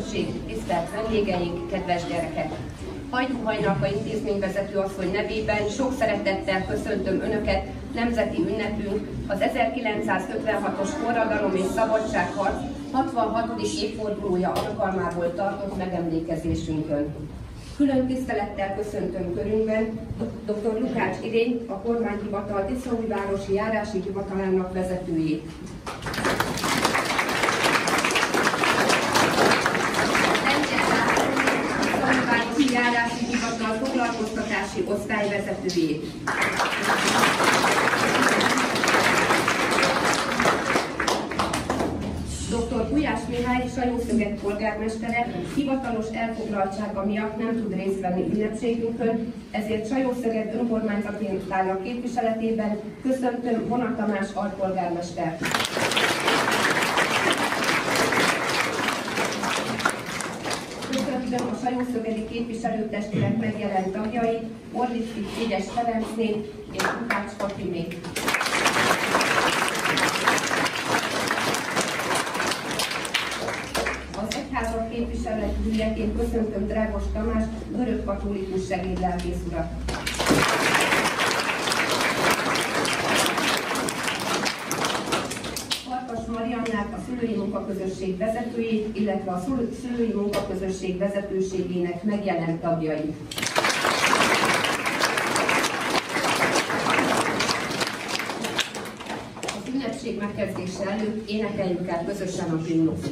közösség, tisztelt vendégeink, kedves gyerekek! Hajdú Hajnalka intézményvezető asszony nevében sok szeretettel köszöntöm Önöket nemzeti ünnepünk, az 1956-os forradalom és szabadságharc 66. évfordulója alkalmából tartott megemlékezésünkön. Külön tisztelettel köszöntöm körünkben dr. Lukács Irényt, a kormányhivatal Tiszaújvárosi járási hivatalának vezetőjét. Tiszaújvárosi járási hivatal foglalkoztatási osztályvezetőjét. Dr. Gulyás Mihály, Sajószöget polgármestere hivatalos elfoglaltsága miatt nem tud részt venni ünnepségünkön, ezért Sajószöget önkormányzatának képviseletében köszöntöm Vona Tamás alpolgármestert. Köszöntöm a sajószögedi képviselőtestület megjelent tagjait, Orlicki Édes Ferencné és Lukács Fatimét. Az egyházak képviselőjeként köszöntöm Drágos Tamás, görögkatolikus segédlelkész urat. Farkas Mariannát, a szülői munkaközösség vezetőjét, illetve a szülői munkaközösség vezetőségének megjelent tagjait. Az ünnepség megkezdése előtt énekeljük el közösen a himnuszt.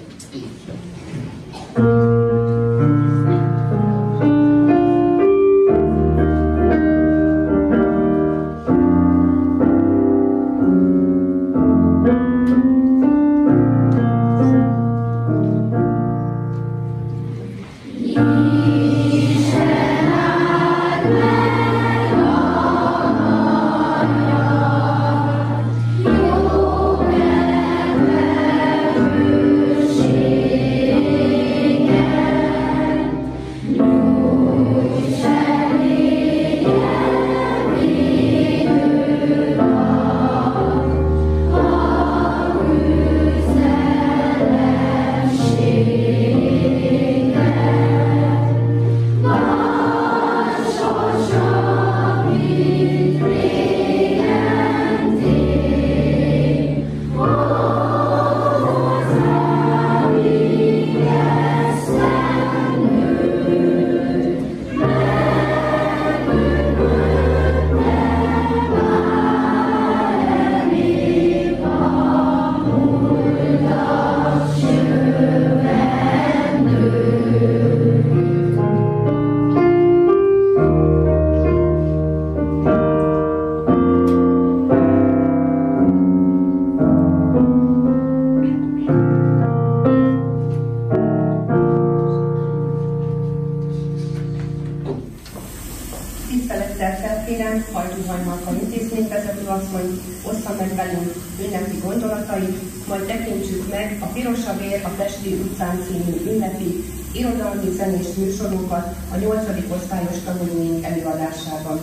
Hajdú Hajnalka intézményvezető asszony ossza meg velünk ünnepi gondolatait, majd tekintsük meg a Piros a vér a Pesti utcán című ünnepi irodalmi zenés műsorunkat a 8. osztályos tanulóink előadásában.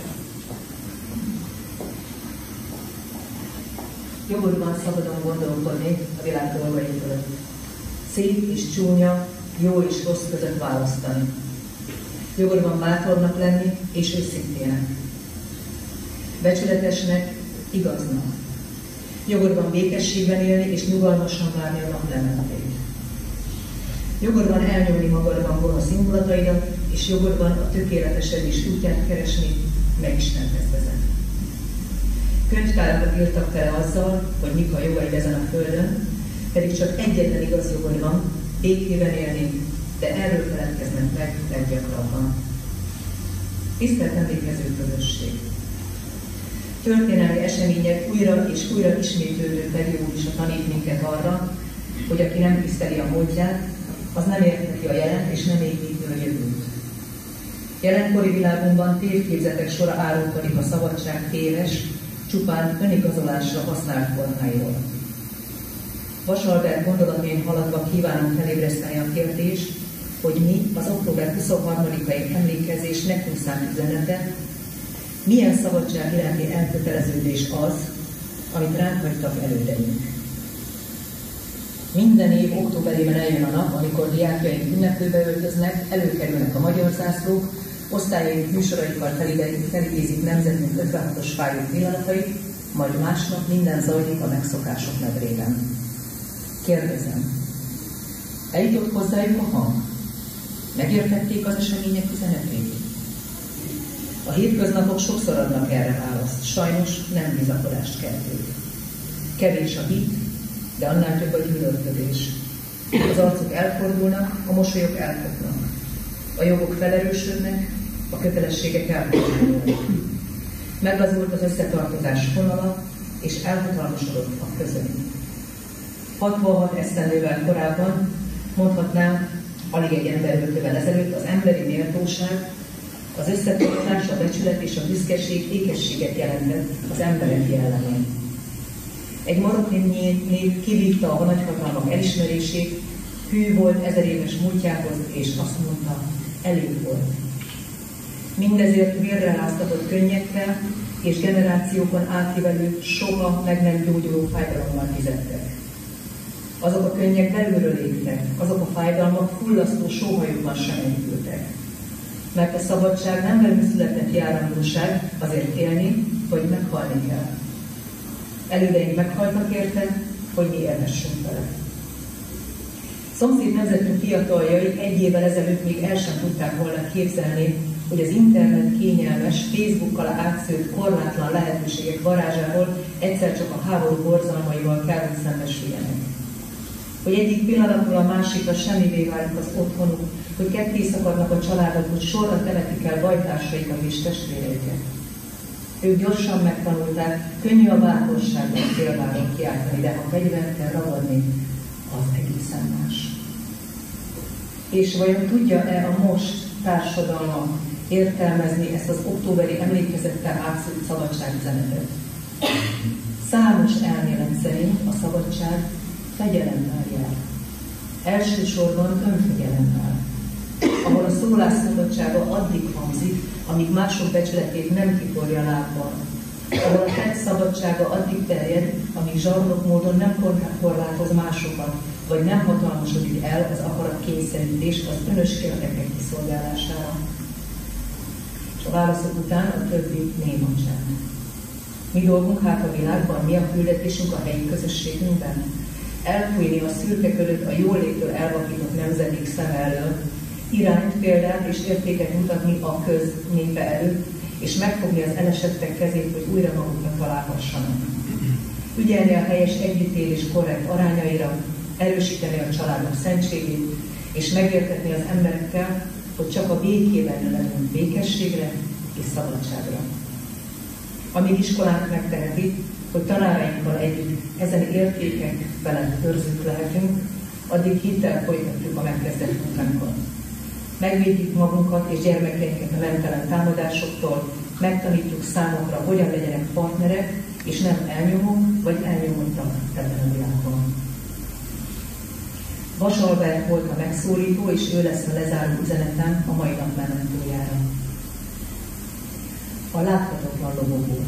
Jogodban szabadon gondolkodni a világ dolgai fölött. Szép és csúnya, jó és rossz között választani. Jogodban bátornak lenni és őszintének. Becsületesnek, igaznak. Jogodban békességben élni és nyugalmasan várni a naplementét. Jogodban elnyomni magadban gonosz indulataidat, és jogodban a tökéletesedés útját keresni, megismertesz vezet. Könyvtárakat írtak fel azzal, hogy mik a jogaid ezen a földön, pedig csak egyetlen igaz jogod van, békében élni, de erről feledkeznek meg leggyakrabban. Tisztelt emlékező közösség! Történelmi események újra és újra ismétlődő periódusa tanít minket arra, hogy aki nem tiszteli a múltját, az nem értheti a jelent és nem építi a jövőt. Jelenkori világunkban tévképzetek sora árulkodik a szabadság téves, csupán önigazolásra használt formáiról. Vasalbert gondolatén haladva kívánom felébreszteni a kérdést, hogy mi az október 23-ai emlékezés nekünk szánt üzenete, milyen szabadság iránti elköteleződés az, amit ránk hagytak elődeink. Minden év októberében eljön a nap, amikor diákjaink ünneplőbe öltöznek, előkerülnek a magyar zászlók, osztályaink műsoraikkal felidézik nemzetünk 56-os fájó pillanatait, majd másnap minden zajlik a megszokások medrében. Kérdezem, eljutott hozzájuk a hang? Megértették az események üzenetét? A hétköznapok sokszor adnak erre választ, sajnos nem bizakodást keltő. Kevés a hit, de annál több a gyűlölködés. Az arcok elfordulnak, a mosolyok elkopnak. A jogok felerősödnek, a kötelességek elfordulnak. Meglazult az összetartozás vonala, és elhatalmasodott a közöny. 66 esztendővel korábban, mondhatnám, alig egy emberöltővel ezelőtt az emberi méltóság, az összetartozás, a becsület és a büszkeség ékességet jelentett az emberek jellemén. Egy maroknyi név kivívta a nagyhatalmak elismerését, hű volt 1000 éves múltjához, és azt mondta, elég volt. Mindezért vérre láztatott könnyekkel és generációkon átívelő, soha meg nem gyógyuló fájdalommal fizettek. Azok a könnyek belülről égtek, azok a fájdalmak fullasztó sóhajukban sem enyhültek. Mert a szabadság nem velünk született járandóság, azért élni, hogy meghalni kell. Elődeink meghaltak érte, hogy mi élhessünk vele. Szomszéd nemzetünk fiataljai egy évvel ezelőtt még el sem tudták volna képzelni, hogy az internet kényelmes, Facebookkal átszőtt korlátlan lehetőségek varázsából egyszer csak a háború borzalmaival kell, hogy szembesüljenek. Hogy egyik pillanatról a másikra semmivé válik az otthonuk, hogy ketté szakadnak a családok, hogy sorra temetik el bajtársaikat és testvéreiket. Ők gyorsan megtanulták, könnyű a bátorságban félváron kiáltani, de ha fegyvert kell ragadni, az egészen más. És vajon tudja-e a most társadalma értelmezni ezt az októberi emlékezettel átszült szabadságüzenetet? Számos elmélet szerint a szabadság fegyelemmel jár. Elsősorban önfegyelemmel, ahol a szólásszabadsága addig hangzik, amíg mások becsületét nem kiforja lábbal, ahol a tett szabadsága addig terjed, amíg zsarnok módon nem korlátoz másokat, vagy nem hatalmasodik el az akarat kényszerítés az önös érdekek kiszolgálására. És a válaszok után a többi néma csend. Mi dolgunk hát a világban, mi a küldetésünk a helyi közösségünkben? Elfújni a szürke ködöt a jólétől elvakított nemzedék szem elől, irányt, példát és értéket mutatni a köz népe előtt, és megfogni az elesettek kezét, hogy újra magukra találhassanak. Ügyelni a helyes együttélés korrekt arányaira, erősíteni a családok szentségét, és megértetni az emberekkel, hogy csak a békében növekünk békességre és szabadságra. Amíg iskolánk megteheti, hogy tanárainkkal együtt ezen értékek felett őrzők lehetünk, addig hittel folytatjuk a megkezdett munkánkat. Megvédjük magunkat és gyermekeinket a nemtelen támadásoktól, megtanítjuk számokra, hogyan legyenek partnerek, és nem elnyomók vagy elnyomottak ebben a világban. Vas Albert volt a megszólító, és ő lesz a lezáró üzenetem a mai nap mementójára. A láthatatlan lobogó.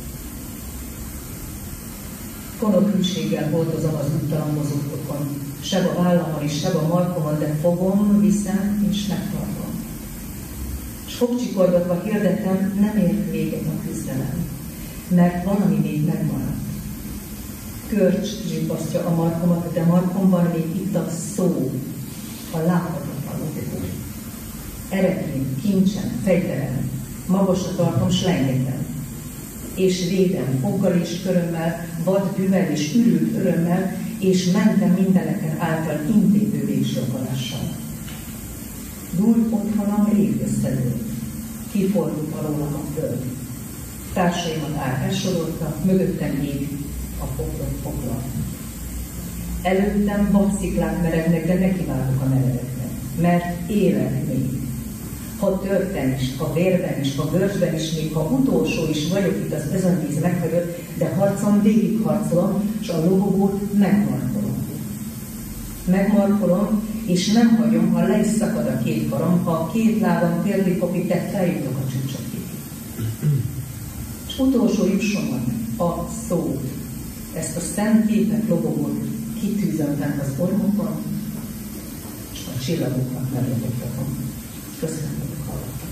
Konok hűséggel hordozom az úttalan mozókokon, seb a vállamon és seb a markomon, de fogom, viszem és megtartom. S fogcsikorgatva hirdetem, nem ért véget a küzdelem, mert valami még megmaradt. Körcs zsibbasztja a markomat, de markomban még itt a szó, a láthatatlan lobogó. Erekén, kincsen, fegyverem, magasra tartom, s lengetem. És védem foggal és körömmel, vad bűvel és ürült örömmel, és mentem mindeneken által intéző végső akarással. Dúlt otthonam rég összedőlt, kifordult alólam a föld. Társaimat átesodottak, mögöttem ég a foglott fogla. Előttem vadsziklák merednek, de nekiválok a meredeknek, mert élek még. Ha törtem is, ha vérben is, ha bőrsben is, még ha utolsó is vagyok itt az özönvíz meghagyott, de harcom végig harcolom, és a lobogót megmarkolom. Megmarkolom, és nem hagyom, ha le is szakad a két karom, ha a két lábam térdi kopik, de feljutok a csúcsokig. És utolsó jussomat, a szót, ezt a szent képet lobogót kitűzöm köszöntett az orromban, és a csillagoknak meglobogtatom. Köszönöm, hogy hallottak.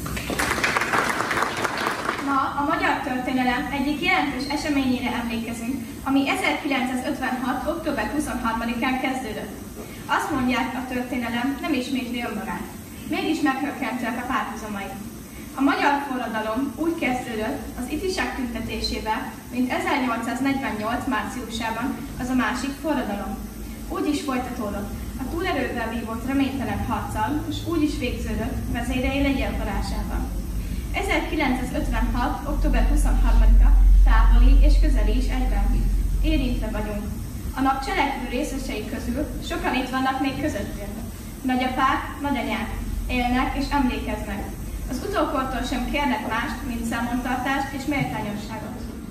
Ma a magyar történelem egyik jelentős eseményére emlékezünk, ami 1956. október 23-án kezdődött. Azt mondják, a történelem nem ismétli önmagát. Mégis meghökkentőek a párhuzamai. A magyar forradalom úgy kezdődött az ifjúság tüntetésével, mint 1848. márciusában az a másik forradalom. Úgy is folytatódott, a túlerővel vívott reménytelen harccal, és úgy is végződött vezérei legyilkolásával. 1956. október 23-a távoli és közeli is egyben. Érintve vagyunk. A nap cselekvő részesei közül sokan itt vannak még közöttünk. Nagyapák, nagyanyák élnek és emlékeznek. Az utókortól sem kérnek mást, mint számontartást és méltányosságot.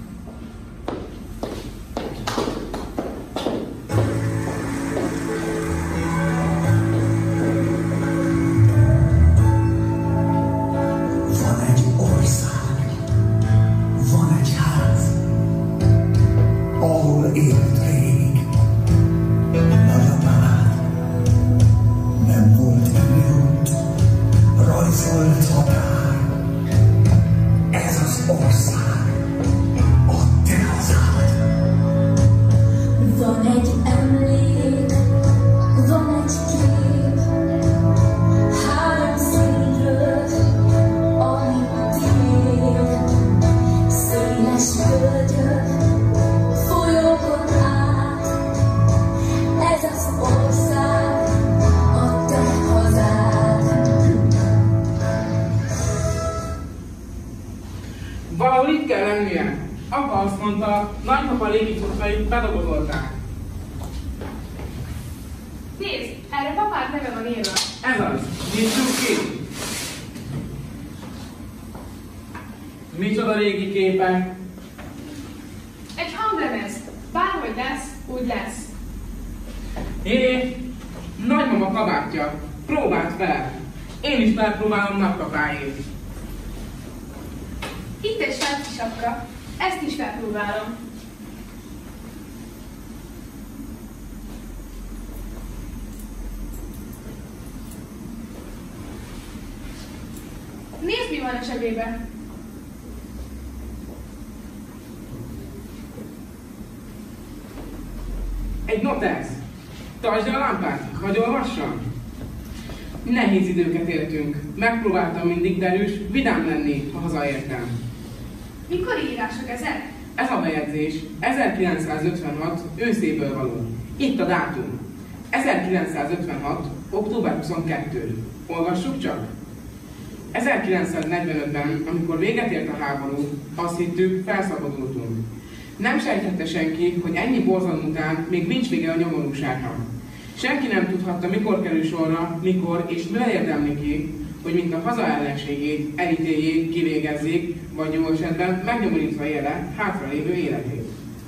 Valahol itt kell lennie. Apa azt mondta, nagypapa légicuccait bedobozolták. Nézd, erre papák neve van írva. Ez az. Nyissuk ki. Micsoda régi képek. Egy hanglemez. Bárhogy lesz, úgy lesz. Hé, nagymama kabátja. Próbáld fel. Én is megpróbálom nagypapáét. Itt egy sárci sapka. Ezt is felpróbálom. Nézd, mi van a zsebében. Egy notex. Tartsd a lámpát, hadd olvassam. Nehéz időket éltünk. Megpróbáltam mindig derűs, vidám lenni, ha hazaértem. Mikor írások ezek? Ez a bejegyzés 1956 őszéből való. Itt a dátum. 1956. október 22. Olvassuk csak. 1945-ben, amikor véget ért a háború, azt hittük, felszabadultunk. Nem sejtette senki, hogy ennyi borzalom után még nincs vége a nyomorúságnak. Senki nem tudhatta, mikor kerül sorra, mikor és mivel érdemli ki, hogy mint a haza ellenségét elítéljék, kivégezzék, vagy jó esetben megnyomorítva élve hátralévő életét.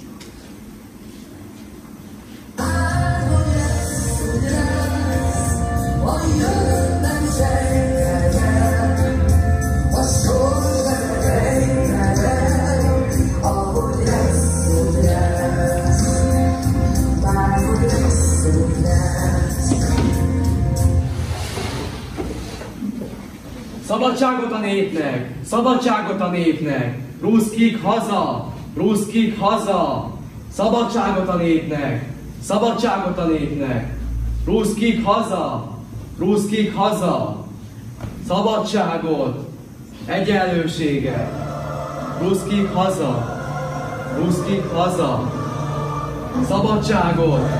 Szabadságot a népnek! Szabadságot a népnek! Ruszkik haza! Ruszkik haza! Szabadságot a népnek! Szabadságot a népnek! Ruszkik haza! Ruszkik haza! Szabadságot! Egyenlőséget! Ruszkik haza! Ruszkik haza! Szabadságot!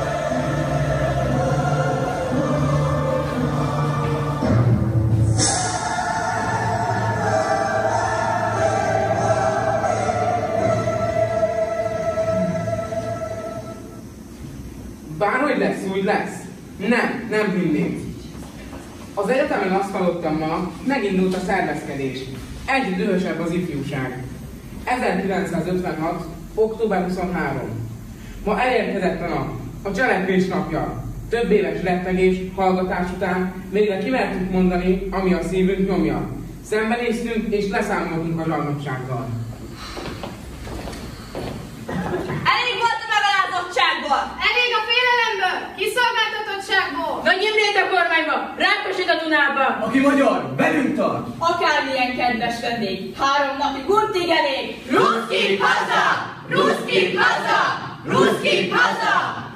Bárhogy lesz, úgy lesz. Nem hinném. Az egyetemen azt hallottam ma, megindult a szervezkedés. Egyre dühösebb az ifjúság. 1956. október 23. Ma elérkezett a nap, a cselekvés napja. Több éves rettegés, hallgatás után végre kimertük mondani, ami a szívünk nyomja. Szembenéztünk és leszámoltunk a zsarnoksággal. Elég volt a megalázottságból! Elég a félelemből! Szét a kormányba, Rákosid a Dunába! Aki magyar, velünk tart! Akármilyen kedves vendég, 3 napig útig elég! Ruszkik haza! Ruszkik haza! Ruszkik haza!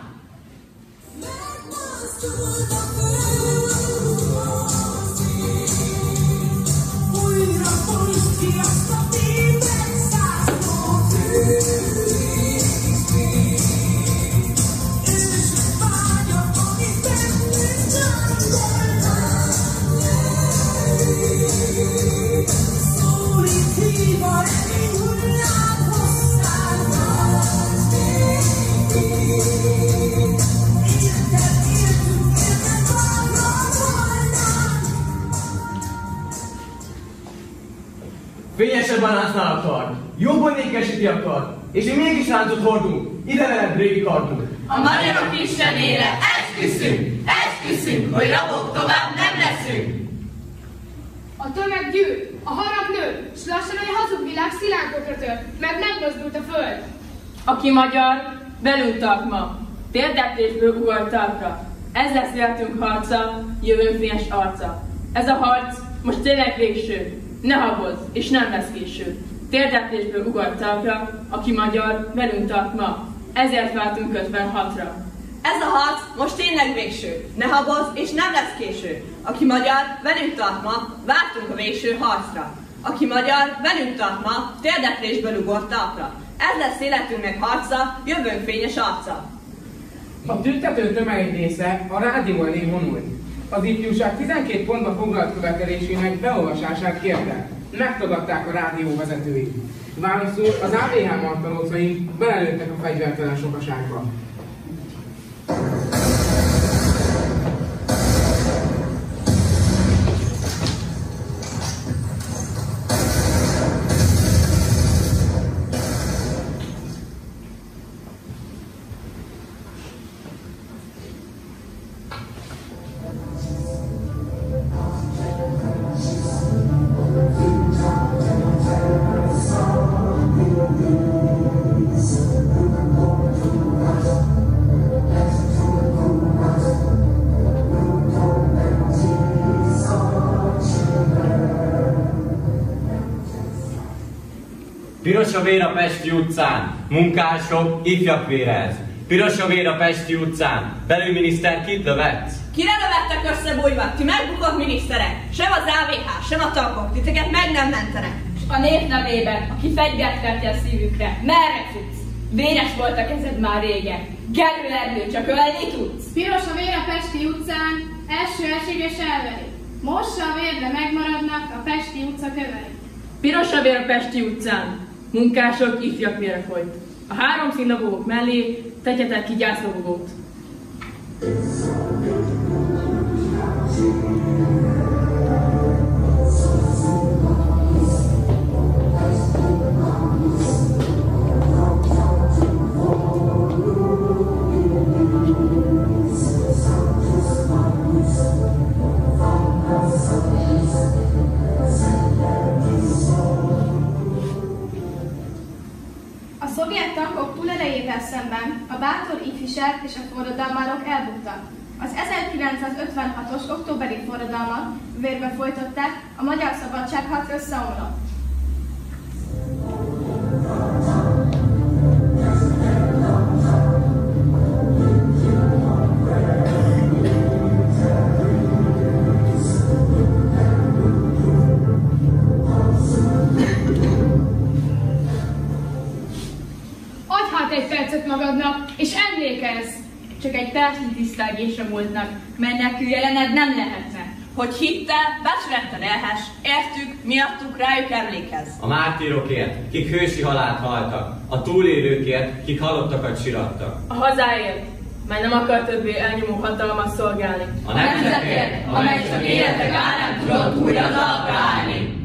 Fényesebb banáznál akar, jobban ékesíti akar, és mi mégis láncot hordunk, ide veled régi kardunk. A magyarok istenére esküszünk, hogy rabok tovább nem leszünk. A tömeg gyűl, a harag nő, s lassan a hazug világ szilánkokra tört, mert megmozdult a föld. Aki magyar, velünk tart ma, térdeplésből ugort talpra. Ez lesz életünk harca, jövőnk fényes arca. Ez a harc most tényleg végső, ne habozz, és nem lesz késő. Térdeplésből ugort talpra, aki magyar, velünk tart ma. Ezért váltunk 56-ra. Ez a harc most tényleg végső. Ne habozz, és nem lesz késő. Aki magyar, velünk tart ma, vártunk a végső harcra. Aki magyar, velünk tart ma, térdeplésből ugort talpra. Ez lesz életünknek harca, jövőnk fényes arca. A tüntető tömeg része a rádió elé vonult. Az ifjúság 12 pontba foglalt követelésének beolvasását kérte. Megtagadták a rádió vezetői. Válaszul az AVH martalócaink belelőttek a fegyvertelen sokaságba. Piros a vér a Pesti utcán, munkások, ifjak vérez. Piros a vér a Pesti utcán, belügyminiszter kit lövetsz? Kire lövettek összebújva? Ti megbukott miniszterek. Sem az AVH, sem a tankok, titeket meg nem mentenek. A nép nevében, aki fegyvert vette a szívükre, merre futsz? Véres volt a kezed már régen. Gerül erdő, csak ölni tudsz. Piros a vér a Pesti utcán, első esig és elveri. Mossa a vérbe megmaradnak a Pesti utca kövei. Piros a vér a Pesti utcán, munkások, ifjak vére folyt. A 3 színlobogók mellé tegyetek ki gyászlobogót. A szovjet tankok túlerejével szemben a bátor ifjúság és a forradalmárok elbuktak. Az 1956-os októberi forradalmat vérbe folytották, a magyar szabadságharc összeomlott. Egy percet magadnak, és emlékezz! Csak egy percnyi tisztelgés a múltnak, mely nélkül jelened nem lehetne. Hogy hittel, becsülettel élhess, értük, miattuk rájuk emlékezz. A mártírokért, kik hősi halált haltak, a túlélőkért, kik halottakat sirattak. A hazáért, mely nem akar többé elnyomó hatalmat szolgálni. A nemzetért, amely csak életek árán tudott újra talpra állni.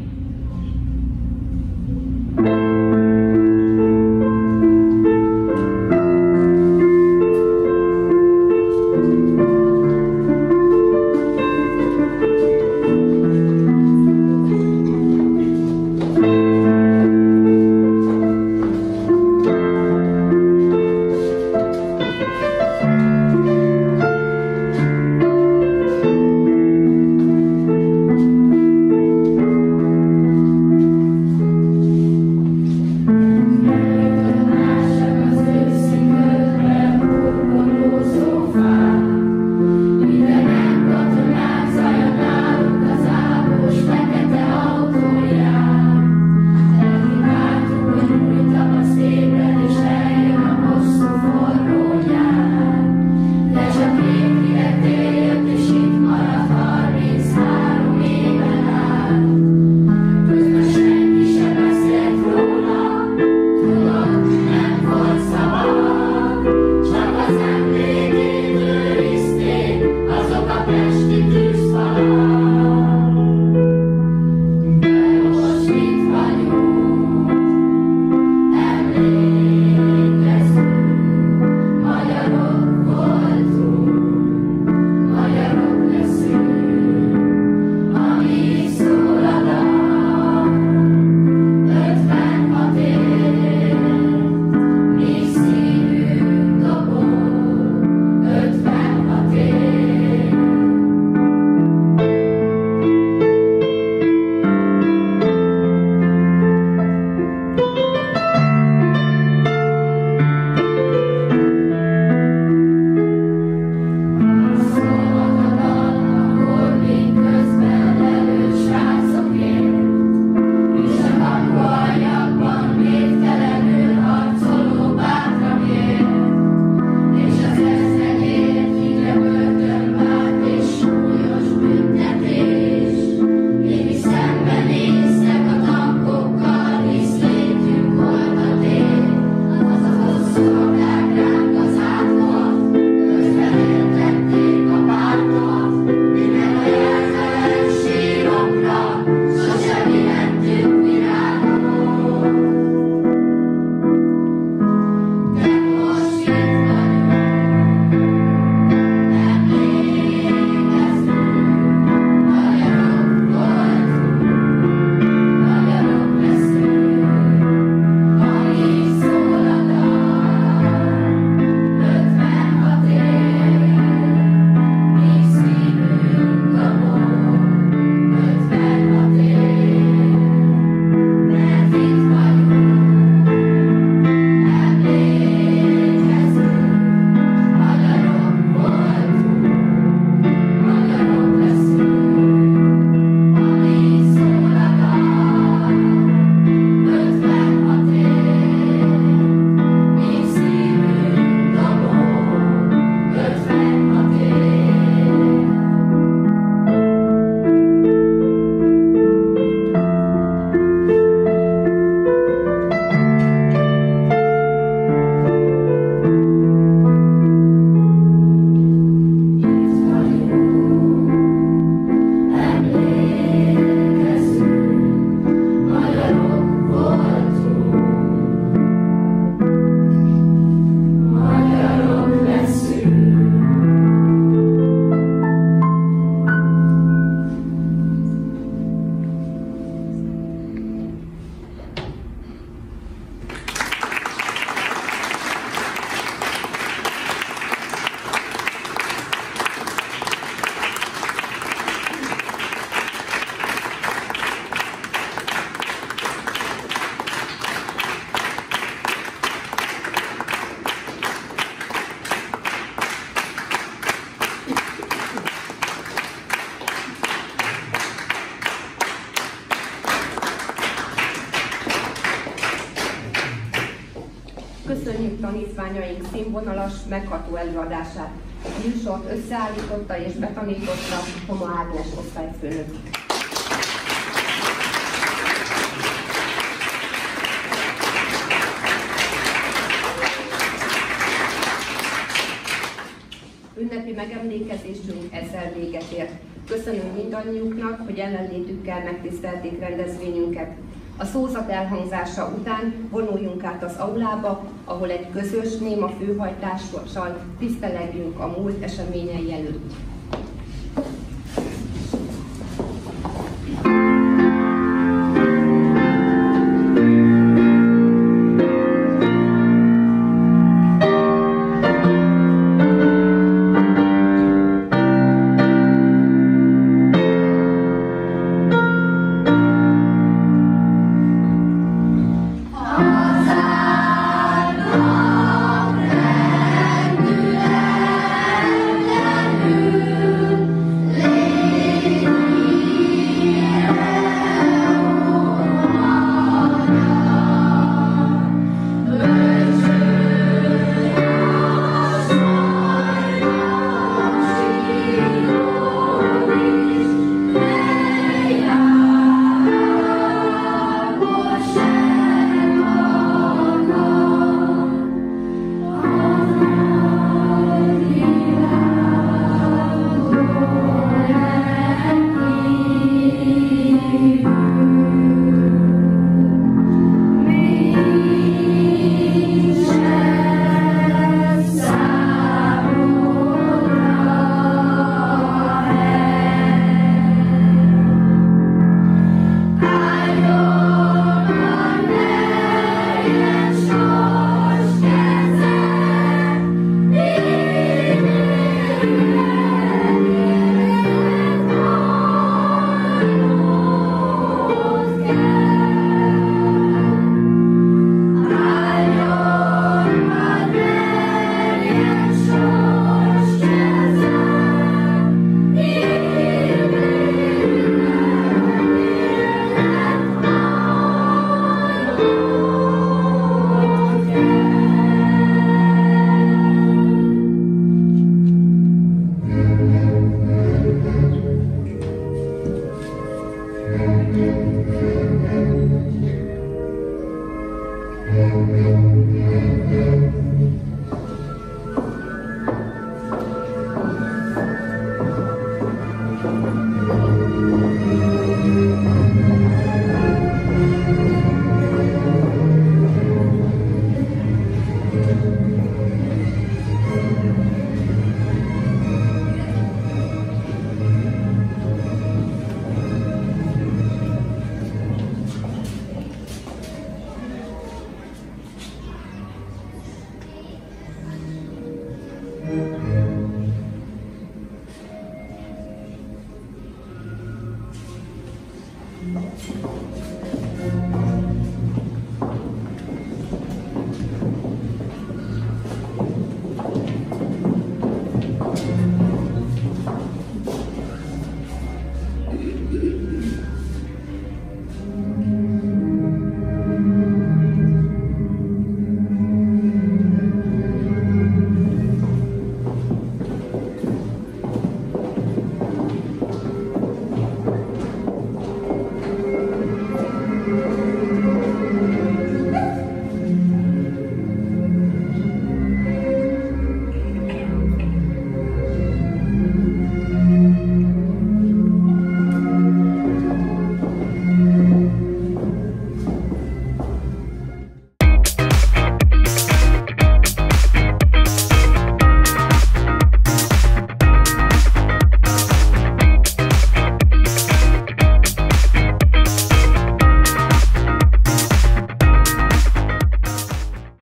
tanítványaink színvonalas, megható előadását. A műsort összeállította és betanította Homa Ágnes osztályfőnök. Ünnepi megemlékezésünk ezzel véget ért. Köszönöm mindannyiuknak, hogy jelenlétükkel megtisztelték rendezvényünket. A szózat elhangzása után vonuljunk át az aulába, ahol egy közös néma főhajtással tisztelegjünk a múlt eseményei előtt.